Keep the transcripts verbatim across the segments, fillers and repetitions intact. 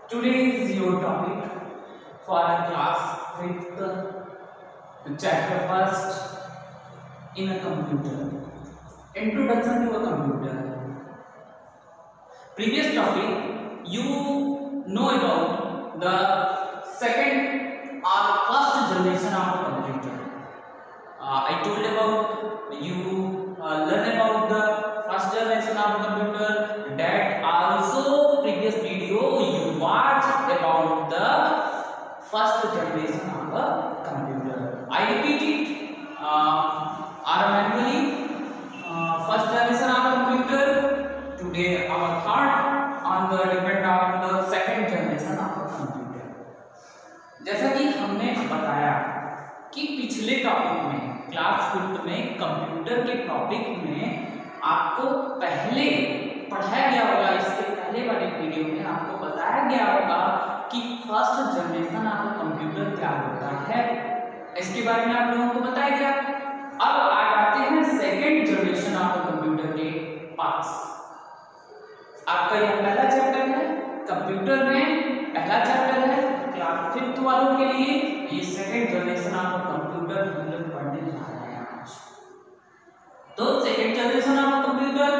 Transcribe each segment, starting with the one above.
Today is your topic for a class fifth, chapter first in a computer. Introduction to a computer. Previous topic you know about the second or first generation of a computer. Uh, I told about you uh, learn about the first generation of a computer. That also previous video you watched about the first generation of a computer. I repeat it uh, or manually. Uh, first generation of a computer. Today our thought on the depend on the second generation of a computer. जैसा कि हमने बताया कि पिछले topic में class fifth में computer के topic में आपको पहले पढ़ाया गया होगा, इसके पहले वाले वीडियो में आपको बताया गया होगा कि फर्स्ट जनरेशन ऑफ कंप्यूटर क्या होता है, इसके बारे में आप लोगों को बताया गया। अब आ जाते हैं सेकेंड जनरेशन ऑफ कंप्यूटर के पास। आपका यह पहला चैप्टर है कंप्यूटर में, पहला चैप्टर है क्लास फिफ्थ वालों के लिए। ये सेकेंड जनरेशन ऑफ कंप्यूटर हम लोग पढ़ने जा रहे हैं आज। तो सेकेंड जनरेशन ऑफ कंप्यूटर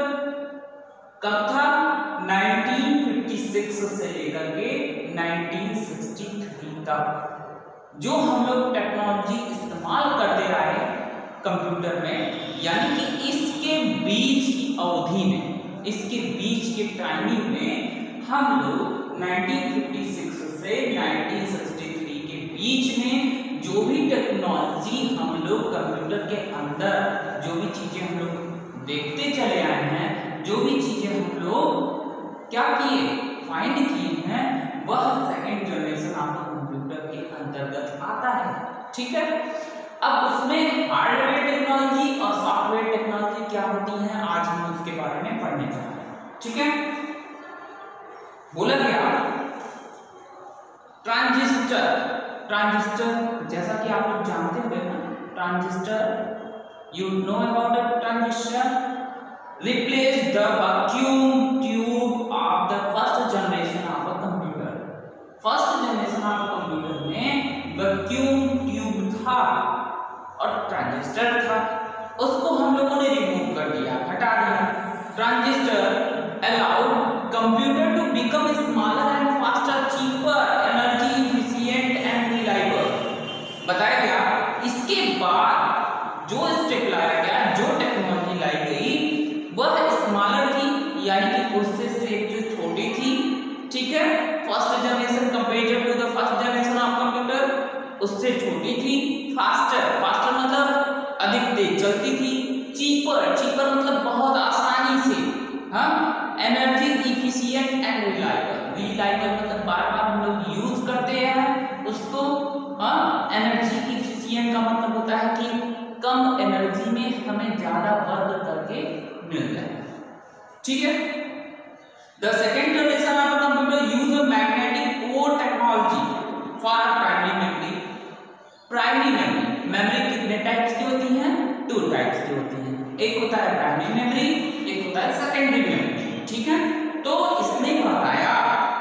कब था? नाइनटीन फिफ्टी सिक्स से लेकर के नाइनटीन सिक्सटी थ्री तक जो हम लोग टेक्नोलॉजी इस्तेमाल करते आए कंप्यूटर में, यानी कि इसके बीच की अवधि में, इसके बीच के टाइमिंग में हम लोग नाइनटीन फिफ्टी सिक्स से नाइनटीन सिक्सटी थ्री के बीच में जो भी टेक्नोलॉजी हम लोग कंप्यूटर के अंदर, जो भी चीजें हम लोग देखते चले आए हैं, जो भी चीजें हम लोग क्या किए, फाइंड किए हैं, वह सेकेंड जनरेशन ऑफ कंप्यूटर के अंतर्गत आता है। ठीक है, अब उसमें हार्डवेयर टेक्नोलॉजी और सॉफ्टवेयर टेक्नोलॉजी क्या होती है, आज हम उसके बारे में पढ़ने जा रहे हैं। ठीक है, बोला गया ट्रांजिस्टर। ट्रांजिस्टर जैसा कि आप लोग जानते हुए ना, transistor you know about a transistor replace the vacuum tube of the first generation of a computer. First generation of a computer में vacuum tube था और ट्रांजिस्टर था, उसको हम लोगों ने रिमूव कर दिया, हटा दिया। Transistor allowed computer to become smaller and faster, cheaper, energy efficient and reliable. बताया गया इसके बाद जो स्टेप लाया गया, जो टेक्नोलॉजी लाई गई, वह स्मॉलर थी, यानी कि उससे स्टेप जो छोटी थी। ठीक है, first generation compare to the first generation of computer उससे छोटी थी। फास्टर, फास्टर मतलब अधिक तेज चलती थी। चीपर, चीपर मतलब बहुत आसानी से। हाँ, energy efficient and reliable, reliable मतलब बार बार हम लोग यूज करते हैं उसको। हाँ, एनर्जी इफिशिएंट का मतलब होता है कि कम एनर्जी में हमें ज्यादा वर्क करके मिल जाए। ठीक है, the second generation of computer use magnetic core technology for primary memory. Primary memory, memory कितने टाइप्स की होती हैं? टू टाइप्स की होती हैं। एक होता है प्राइमरी मेमोरी, एक होता है सेकेंडरी मेमोरी। ठीक है, तो इसने बताया,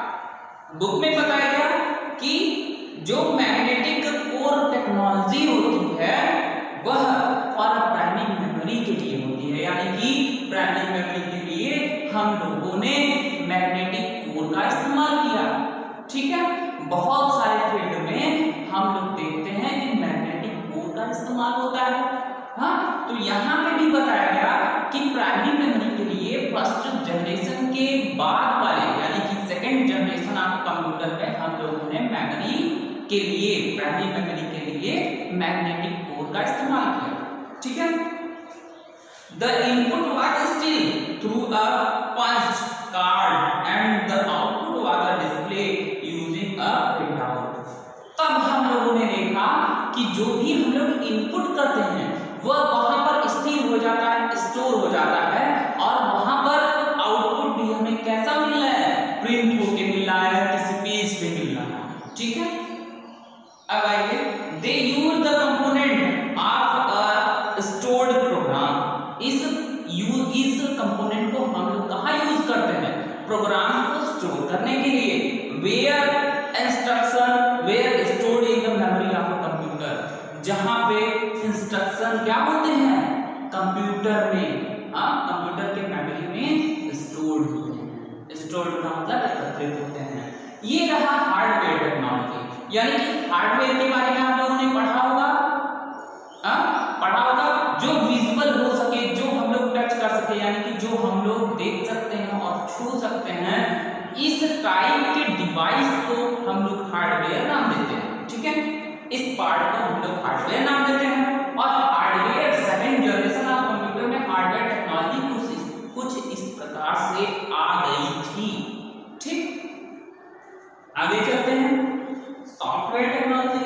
बुक में बताया गया कि जो मैग्नेटिक कोर टेक्नोलॉजी होती है वह फॉर प्राइमरी मेमोरी के लिए होती है, यानी कि प्राइमरी मेमोरी के लिए हम लोगों ने मैग्नेटिक कोर का इस्तेमाल किया। ठीक है, बहुत सारे फील्ड में हम लोग देखते हैं कि मैग्नेटिक कोर का इस्तेमाल होता है। हाँ, तो यहाँ पे भी बताया गया कि प्राइमरी मेमोरी के लिए फर्स्ट जनरेशन के बाद वाले, यानी कि सेकेंड जनरेशन ऑफ कंप्यूटर में हम लोगों ने मेमोरी के लिए, प्राइमरी मेमोरी के लिए मैग्नेटिक कोर का इस्तेमाल किया। ठीक है, the input was still through a punch card and the output was a display using a printout. तब हम लोगों ने देखा कि जो भी हम लोग इनपुट करते हैं वह वहां पर स्थिर हो जाता है, स्टोर हो जाता है, और वहां पर आउटपुट भी हमें कैसा मिल रहा है? प्रिंट होके मिल रहा है, किसी पेज पे मिल रहा है। ठीक है, अब आइए, they use the component of a stored program. इस यू इस कंपोनेंट को हम लोग कहाँ यूज करते हैं? प्रोग्राम को स्टोर करने के लिए। Where instruction were stored in the memory of a computer, जहां पे इंस्ट्रक्शन क्या होते हैं कंप्यूटर में, हाँ कंप्यूटर के मेमोरी में स्टोर्ड होते हैं। स्टोर्ड का मतलब एकत्रित होते हैं। ये रहा हार्डवेयर टेक्नोलॉजी, यानी कि हार्डवेयर के बारे में आप लोगों ने पढ़ा होगा, हाँ पढ़ा होगा, जो विजुअल हो सके, जो हम लोग टच कर सके, यानी कि जो हम लोग देख सकते हैं और छू सकते हैं, इस टाइप के डिवाइस को हम लोग हार्डवेयर नाम देते हैं। ठीक है, इस पार्ट को हम लोग हार्डवेयर नाम देते हैं। और hardware second generation of computer में हार्डवेयर टेक्नोलॉजी कुछ कुछ इस प्रकार से आ गई थी। ठीक, आगे चलते हैं सॉफ्टवेयर टेक्नोलॉजी।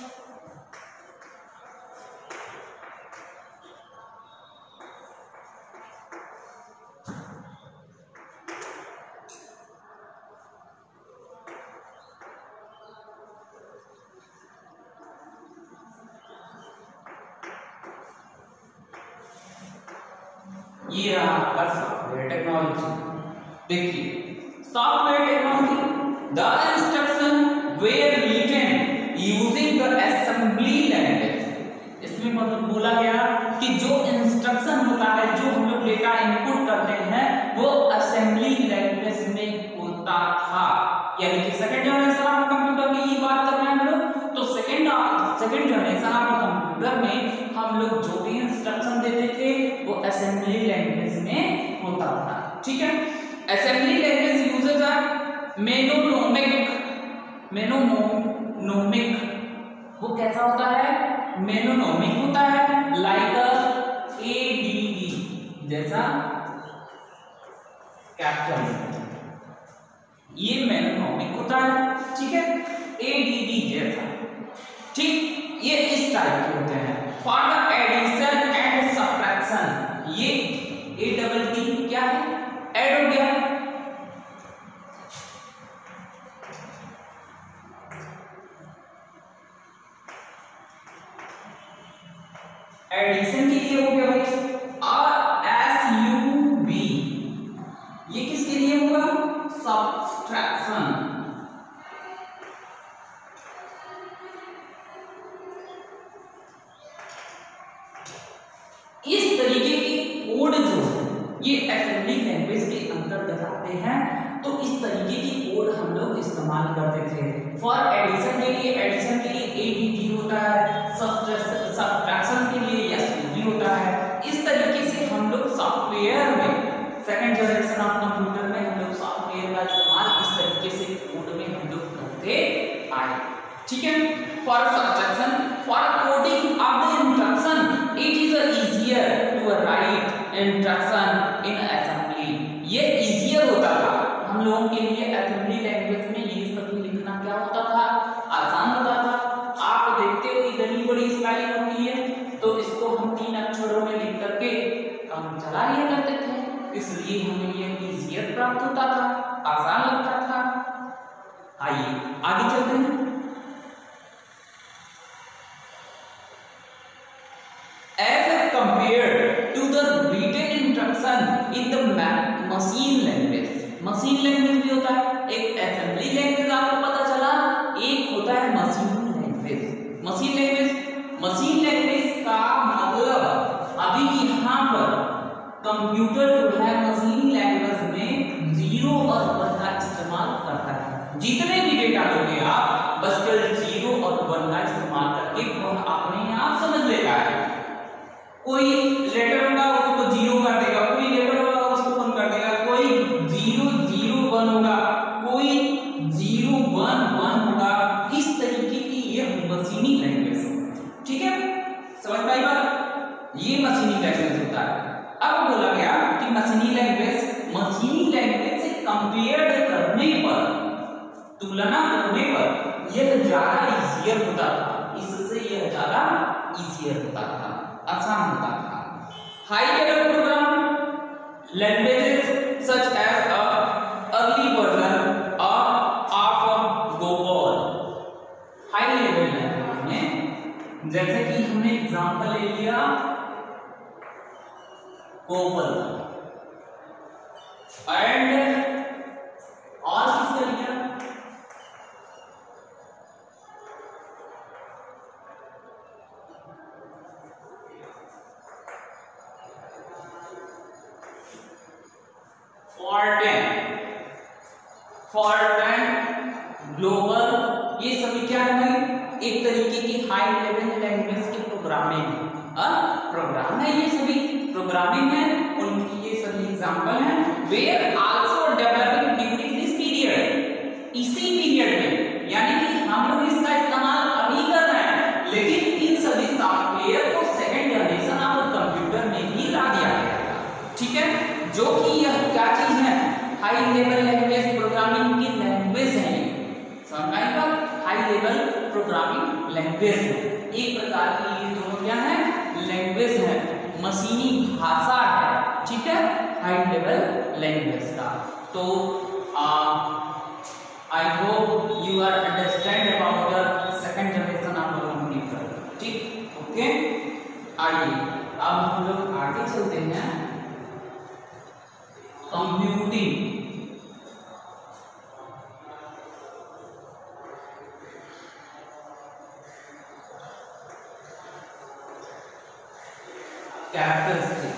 ये रहा आपका सॉफ्टवेयर टेक्नोलॉजी। देखिए software technology, the instruction were written using the assembly language. इसमें मतलब बोला गया कि जो इंस्ट्रक्शन होता है, जो हम लोग डेटा इनपुट करते हैं, वो असेंबली लैंग्वेज में होता था। यानी कि सेकंड जनरेशन ऑफ कंप्यूटर की बात कर रहे हैं हम लोग, तो second second generation of computer में हम लोग जो भी इंस्ट्रक्शन देते थे वो असेंबली लैंग्वेज में होता था। ठीक है, assembly language uses are mnemonic. Mnemonic वो कैसा होता है, मेनोनोमिक होता है, लाइक ए डी डी जैसा कैपिटल, ये मेनोनोमिक होता है। ठीक है, ए डी डी जैसा। ठीक, ये इस टाइप के होते हैं। For the addition and subtraction, ये ए डबल टी क्या है, ऐड हो गया। एडिशन के लिए हो गया भाई, और एस यू बी ये किसके लिए होगा, सब्ट्रैक्शन। इस तरीके के कोड जो ये असेंबली लैंग्वेज के अंतर्गत आते हैं, तो इस तरीके की कोड हम लोग इस्तेमाल करते थे। फॉर एडिशन के लिए एडिशन के लिए ए डी टी होता है, सब्ट्रैक्शन के लिए एस यू बी होता है। इस तरीके से हम लोग सॉफ्टवेयर में सेकंड जनरेशन ऑफ कंप्यूटर में हम लोग सॉफ्टवेयर का इस्तेमाल इस तरीके से कोड में हम लोग करते आए। ठीक है, for subtraction, for coding of the instruction it is easier to write instruction in assembly. ये इजियर होता था हम लोगों के लिए, असेंबली लैंग्वेज में ये सब लिखना क्या होता था, आसान होता था। आप देखते हो इधर ही बड़ी स्पेलिंग होती है, तो इसको हम तीन अक्षरों में लिख करके काम चला लिया करते थे, इसलिए हमें ये इजियर प्राप्त होता था, आसान लगता था। आइए आगे चलते हैं। As compared to the written instruction in the machine language, machine language भी होता है, एक असेंबली लैंग्वेज आपको पता चला, एक होता है machine language. Machine language machine language का मतलब अभी यहाँ पर कंप्यूटर जो है मशीन लैंग्वेज में जीरो और वन का इस्तेमाल करता है। जितने भी डेटा दोगे आप, बस केवल जीरो और वन का इस्तेमाल करके वह अपने आप समझ लेगा है। कोई लेटर होगा उसको जीरो कर देगा, कोई लेटर होगा उसको वन कर देगा, कोई जीरो जीरो वन होगा, कोई जीरो वन वन होगा। इस तरीके की ये मशीनी लैंग्वेज है। ठीक है, समझ पाई बात, ये मशीनी लैंग्वेज होता है। अब बोला गया कि मशीनी लैंग्वेज मशीनी लैंग्वेज से कंपेयर करने पर, तुलना करने पर यह ज्यादा इजियर होता था, इससे यह ज्यादा इजियर होता था, आसान होता था। High level program languages such as a early version of COBOL. High level language में जैसे कि हमने एग्जांपल ले लिया गोबॉल एंड और किसका लिया फॉरट्रैन, ग्लोबल, ये सभी क्या है भाई, एक तरीके की हाई लेवल लैंग्वेज की प्रोग्रामिंग प्रोग्राम है, ये सभी प्रोग्रामिंग है, उनकी ये सभी एग्जांपल हैं। Were also developing during this period, इसी पीरियड में, यानी कि हम लोग इसका इस्तेमाल अभी कर रहे हैं, लेकिन इन सभी सॉफ्टवेयर को सेकंड जनरेशन ऑफ कंप्यूटर में ही ला दिया गया, ठीक है, जो कि यह क्या चीज है, हाई लेवल लैंग्वेज प्रोग्रामिंग की लैंग्वेज है, समझ आएगा, हाई लेवल प्रोग्रामिंग लैंग्वेज है, एक प्रकार की ये दोनों क्या है, लैंग्वेज है, मशीनी भाषा है, ठीक है, हाई लेवल लैंग्वेज का। तो I hope you are understand about the second generation of computer, ठीक, ओके। आइए अब हम लोग आगे चलते हैं, computing, characteristics,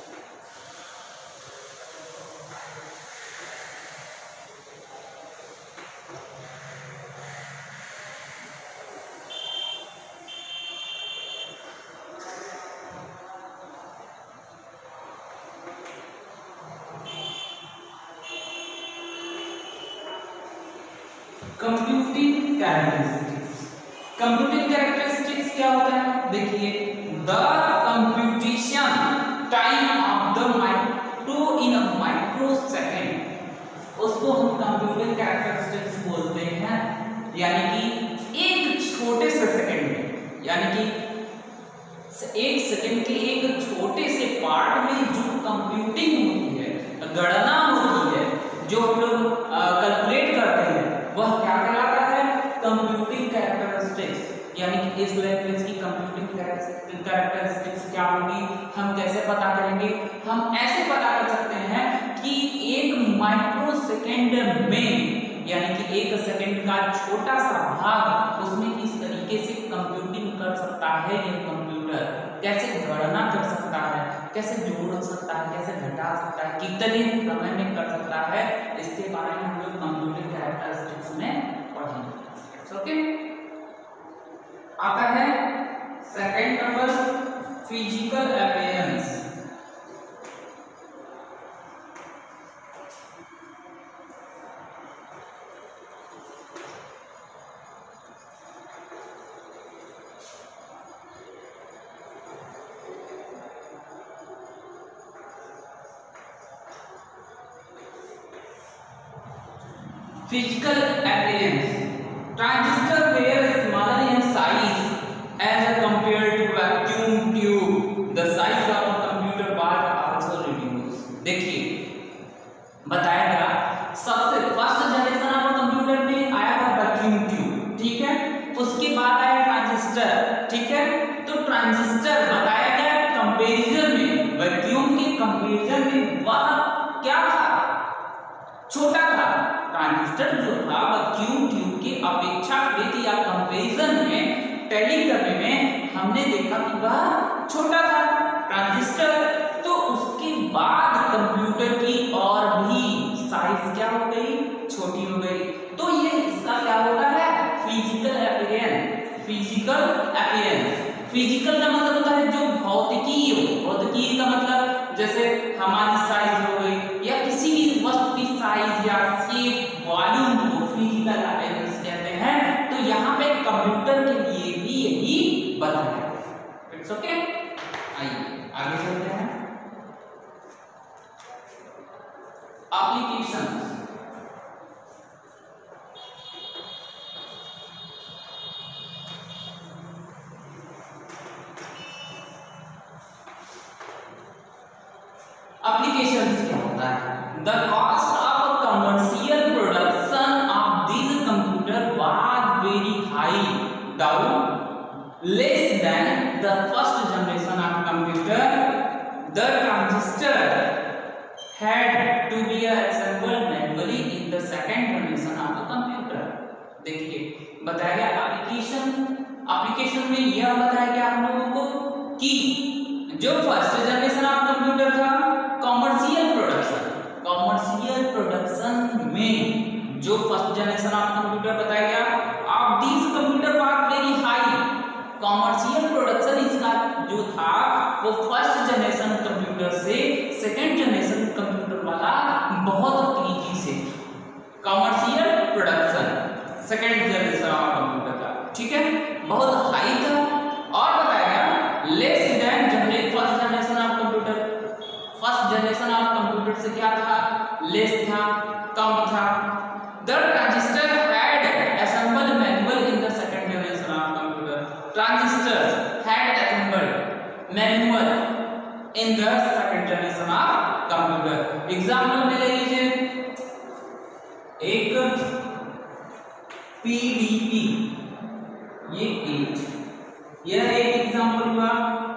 computing characteristics. Computing characteristics क्या होता है, देखिए, the computation time of the micro in a microsecond, उसको हम कंप्यूटिंग कैरेक्टरिस्टिक्स बोलते हैं, यानी कि एक छोटे से सेकंड में, यानी कि एक सेकंड के एक छोटे से पार्ट में जो कंप्यूटिंग होती है, गणना होती है, जो हम लोग कैलकुलेट करते हैं, वह क्या कहलाता है, कंप्यूटिंग कैरेक्टरिस्टिक्स। यानी कि इस लैंग्वेज की कंप्यूटिंग कैरेक्टरिस्टिक्स क्या होगी, हम कैसे पता करेंगे, हम ऐसे पता कर सकते हैं कि एक माइक्रो सेकेंड में, यानी कि एक सेकंड का छोटा सा भाग, उसमें किस तरीके से कंप्यूटिंग कर सकता है ये कंप्यूटर, कैसे गणना कर सकता है, कैसे जोड़ सकता है, कैसे घटा सकता है, कितने समय में कर सकता है, इसके बारे में हम लोग कंप्यूटिंग कैरेक्टरिस्टिक्स में पढ़ेंगे, ओके। आता है second number, physical appearance. Physical appearance. Transistor were smaller in size as compared to vacuum tube. The size of the computer was also reduced. देखिए, बताया गया सबसे फर्स्ट जनरेशन ऑफ कंप्यूटर में आया था वैक्यूम ट्यूब, ठीक है, उसके बाद आया ट्रांजिस्टर, ठीक है। तो ट्रांजिस्टर बताया गया कंपैरिजन में, वैक्यूम के कंपैरिजन में वह क्या था, छोटा था। ट्रांजिस्टर जो था वैक्यूम ट्यूब की अपेक्षाकृत या कंपैरिजन में टैली करने में हमने देखा कि वह छोटा था ट्रांजिस्टर। तो उसके बाद कंप्यूटर की और भी साइज क्या हो गई, छोटी हो गई। तो ये इसका क्या होता है, physical appearance. Physical appearance, physical का मतलब होता है जो भौतिकीय हो, भौतिकीय का मतलब जैसे हमारी साइज हो गई या किसी भी वस्तु की साइज या शेप, वॉल्यूम को फिजिकल अपीयरेंस कहते हैं। तो यहाँ पे कंप्यूटर के लिए भी यही बताया है। इट्स ओके, आइए आगे चलते हैं। एप्लीकेशन, एप्लीकेशंस क्या होता है, the cost of commercial production of this computer was very high, down less than the first generation of computer. The transistor had to be assembled manually in the second generation of the computer। देखिए बताया गया application, application में यह बताया गया हम लोगों को कि जो फर्स्ट जनरेशन ऑफ कंप्यूटर था कॉमर्शियल प्रोडक्शन, कॉमर्शियल प्रोडक्शन में जो फर्स्ट जनरेशन ऑफ कंप्यूटर बताया गया, of this computer was very high, commercial production इसका जो था वो फर्स्ट जनरेशन कंप्यूटर से सेकंड जनरेशन कंप्यूटर वाला बहुत तेजी से, commercial production second generation of computer का, ठीक है, बहुत हाई था। और बताया गया less than generate first generation of computer, first generation of computer से क्या था, लेस था, कम था। The transistor had assembled manual in the second generation of computer, transistors had assembled manual in the second generation of computer। Example में ले लीजिए एक पीडीपी, ये एक यह एक एग्जाम्पल हुआ,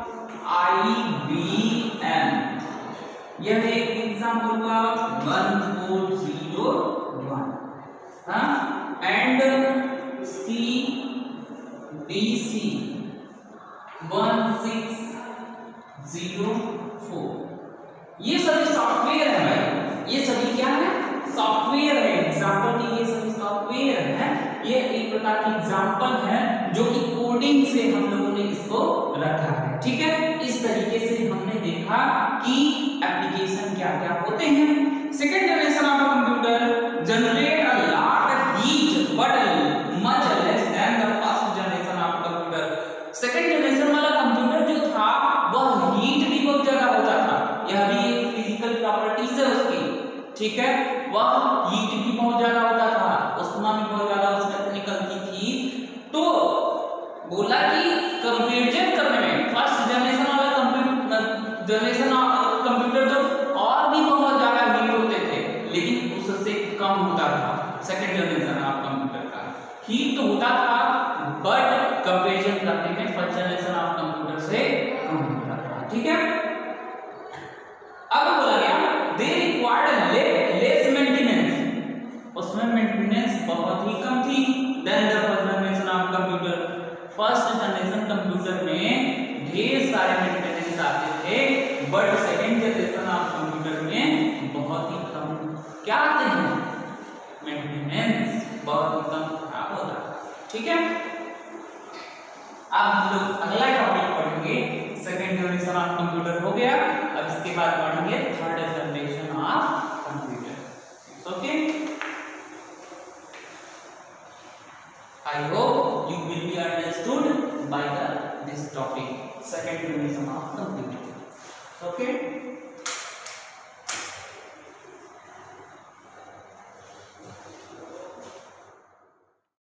आईबीएम यह एक एग्जाम्पल हुआ, वन फोर जीरो वन, हाँ, and C D C one six zero four, ये सभी सॉफ्टवेयर है भाई, ये सभी क्या है, सॉफ्टवेयर है। एग्जाम्पल की ये सभी सॉफ्टवेयर है, ये एक प्रकार की एग्जाम्पल है जो कि कोडिंग से हम लोगों ने इसको रखा है, ठीक है। इस तरीके से हमने देखा कि एप्लीकेशन क्या क्या होते हैं। Second generation of computer generate a lot heat but much less than the first generation of computer. Second generation वाला कंप्यूटर जो था वह हीट भी बहुत ज्यादा होता था, यह भी एक फिजिकल प्रॉपर्टीज है उसकी, ठीक है, वह हीट भी बहुत ज्यादा होता था, उष्मा भी बहुत ज्यादा उसमें निकलती थी। तो बोला कि कंपैरिजन करने में फर्स्ट जनरेशन वाला कंप्यूटर जनरेशन ऑफ कंप्यूटर तो और भी बहुत ज्यादा हीट होते थे, लेकिन उससे कम होता था सेकंड जनरेशन ऑफ कंप्यूटर का, हीट तो होता था बट कंपैरिजन करने में फर्स्ट जनरेशन ऑफ कंप्यूटर से कम होता था, ठीक है। अब बोला गया दे रिक्वायर्ड लेस मेंटेनेंस, उसमें मेंटेनेंस बहुत ही कम थी than the first generation of computer. First generation computer में ढेर सारे मेंटेनेंस आते थे but second generation of computer में बहुत ही कम क्या आते हैं, मेंटेनेंस बहुत ही कम खराब होता है, ठीक है। अब हम लोग अगला टॉपिक पढ़ेंगे, सेकंड जनरेशन ऑफ कंप्यूटर हो गया, अब इसके बाद पढ़ेंगे third generation of computer, okay. I hope you will be understood by the this topic, second generation of computer, okay।